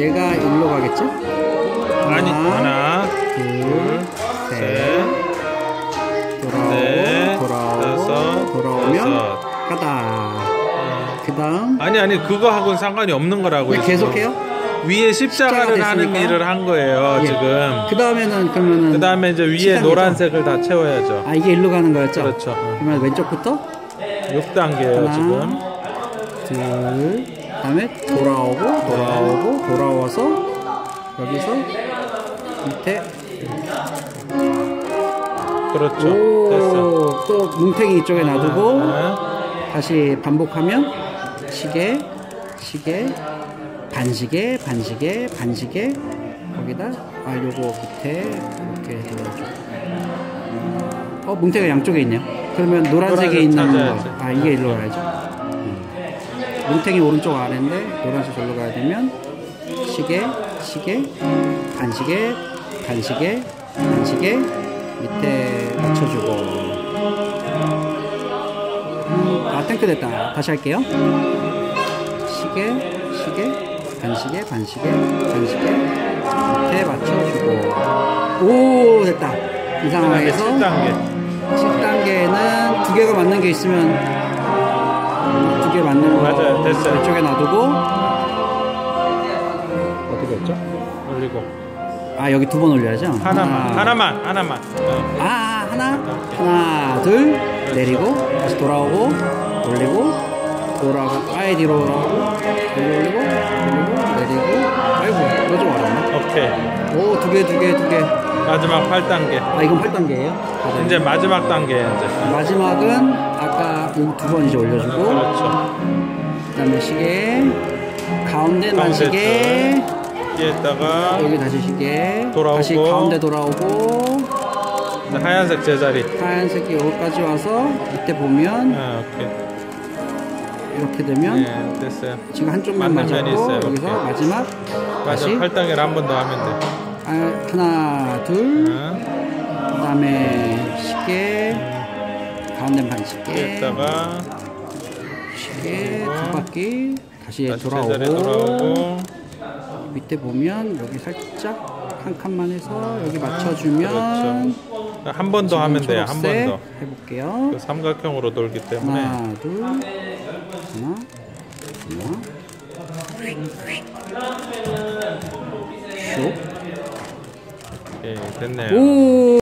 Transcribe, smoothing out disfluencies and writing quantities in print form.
얘가 일로 가겠죠? 아니, 하나, 둘, 셋. 돌아오면 가다. 그 다음. 아니, 그거하고는 상관이 없는 거라고요. 계속해요? 위에 십자가를 하는 일을 한 거예요, 예. 지금. 그 다음에는 그러면은. 그 다음에 이제 위에 노란색을 다 채워야죠. 아, 이게 일로 가는 거였죠? 그렇죠. 그러면 왼쪽부터? 6단계예요, 하나, 지금. 둘, 그 다음에 돌아와서 여기서 밑에. 그렇죠. 오, 됐어. 또 뭉탱이 이쪽에 놔두고 네. 다시 반복하면 시계, 반시계 거기다 요거 밑에 이렇게 해서 뭉탱이가 양쪽에 있네요. 그러면 노란색에 있는 거 이게 일로 가야죠. 뭉탱이 오른쪽 아래인데 노란색 절로 가야 되면 시계 반시계 밑에 맞춰주고. 탱크 됐다. 다시 할게요. 시계 반시계 밑에 맞춰주고. 오, 됐다. 이 상황에서 7단계는 두 개가 맞는 게 있으면 두 개 맞는 거 맞아요. 됐어요. 이쪽에 놔두고. 어떻게 했죠? 올리고. 여기 두 번 올려야죠. 하나만. 하나, 둘, 내리고 다시 돌아오고 올리고 뒤로 올라오고 올리고 내리고. 아이고, 이거 좀 어렵네. 오케이. 오, 두 개. 마지막 8단계. 이건 8단계예요. 이제 마지막 단계예요, 이제. 마지막은 아까 여기 두 번 이제 올려주고. 그렇죠. 그 다음에 시계, 가운데만 시계. 여기에다가 여기 다시 시계. 돌아오고. 다시 가운데 돌아오고. 하얀색 제자리. 하얀색이 여기까지 와서 밑에 보면 오케이. 이렇게 되면 네, 됐어요. 지금 한쪽만 맞았고 있어요. 여기서 오케이. 마지막 다시 8단계를 한 번 더 하면 돼. 하나, 둘. 그 다음에 시계, 가운데 반시계. 여기다가 시계 두 바퀴 다시 제자리 돌아오고. 밑에 보면 여기 살짝 한 칸만 해서 여기 맞춰주면. 그렇죠. 한 번 더 하면 돼요. 한 번 더. 해볼게요. 그 삼각형으로 돌기 때문에. 하나, 둘, 하나. 슉. 오케이, 됐네요. 오.